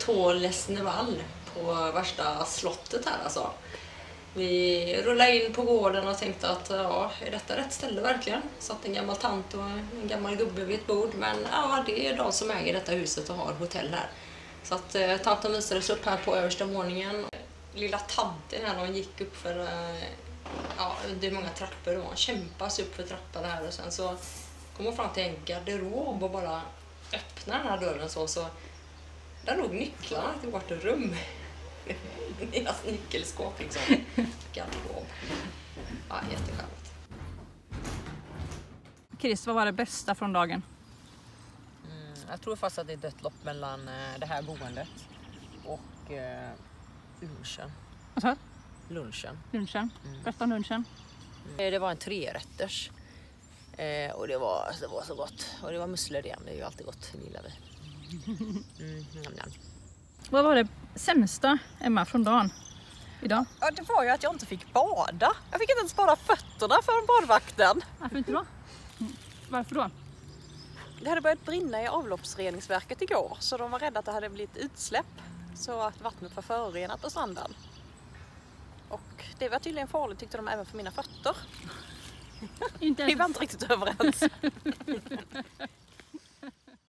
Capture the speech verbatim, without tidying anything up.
Chateau Lesneval på värsta slottet här alltså. Vi rullade in på gården och tänkte att ja, är detta rätt ställe verkligen? Satt en gammal tant och en gammal gubbe vid ett bord, men ja, det är de som äger detta huset och har hotell här. Så att eh, tanten visades upp här på översta våningen. Lilla tanten här, hon gick upp för eh, ja, det är många trappor och hon kämpas upp för trappan här och sen så kom hon fram till en garderob och bara öppnar den här dörren så så där låg nycklarna till vårt rum. Deras nyckelskåp liksom. Garderob. Ja, jätteskönt. Chris, vad var det bästa från dagen? Mm, jag tror fast att det är ett dött lopp mellan eh, det här boendet och eh, lunchen. Vad sa du? Lunchen. Lunchen? Mm. Bästa lunchen? Mm. Det var en trerätters. Eh, och det var, det var så gott. Och det var musslor igen, det är ju alltid gott, det gillar vi. Mm, njam, njam. Vad var det sämsta, Emma, från dagen idag? Ja, det var ju att jag inte fick bada. Jag fick inte ens bada fötterna för badvakten. Varför inte då? Varför då? Det hade börjat brinna i avloppsreningsverket igår, så de var rädda att det hade blivit utsläpp. Så att vattnet var förorenat på stranden. Och det var tydligen farligt, tyckte de, även för mina fötter. Inte Vi var inte riktigt överens.